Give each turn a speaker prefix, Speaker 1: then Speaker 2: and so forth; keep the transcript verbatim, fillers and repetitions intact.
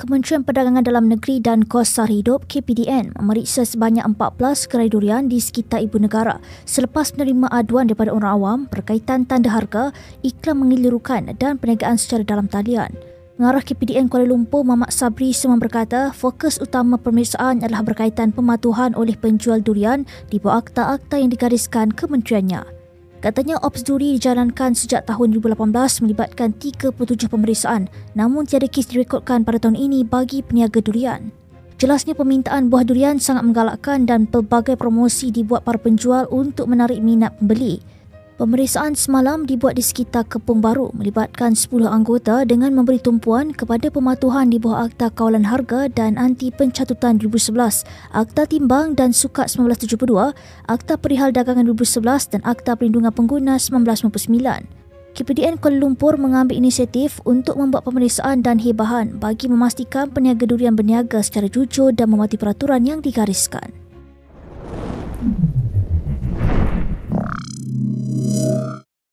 Speaker 1: Kementerian Perdagangan Dalam Negeri dan Kos Sara Hidup K P D N memeriksa sebanyak empat belas gerai durian di sekitar ibu negara selepas menerima aduan daripada orang awam berkaitan tanda harga, iklan mengelirukan dan perniagaan secara dalam talian. Pengarah K P D N Kuala Lumpur Muhammad Sabri Semang berkata fokus utama pemeriksaan adalah berkaitan pematuhan oleh penjual durian di bawah akta-akta yang digariskan kementeriannya. Katanya Ops Duri dijalankan sejak tahun dua ribu lapan belas melibatkan tiga puluh tujuh pemeriksaan, namun tiada kes direkodkan pada tahun ini bagi peniaga durian. Jelasnya permintaan buah durian sangat menggalakkan dan pelbagai promosi dibuat para penjual untuk menarik minat pembeli. Pemeriksaan semalam dibuat di sekitar Kepung Baru melibatkan sepuluh anggota dengan memberi tumpuan kepada pematuhan di bawah Akta Kawalan Harga dan Anti Pencatutan dua ribu sebelas, Akta Timbang dan Sukat seribu sembilan ratus tujuh puluh dua, Akta Perihal Dagangan dua ribu sebelas dan Akta Perlindungan Pengguna seribu sembilan ratus sembilan puluh sembilan. K P D N Kuala Lumpur mengambil inisiatif untuk membuat pemeriksaan dan hibahan bagi memastikan peniaga durian berniaga secara jujur dan mematuhi peraturan yang digariskan.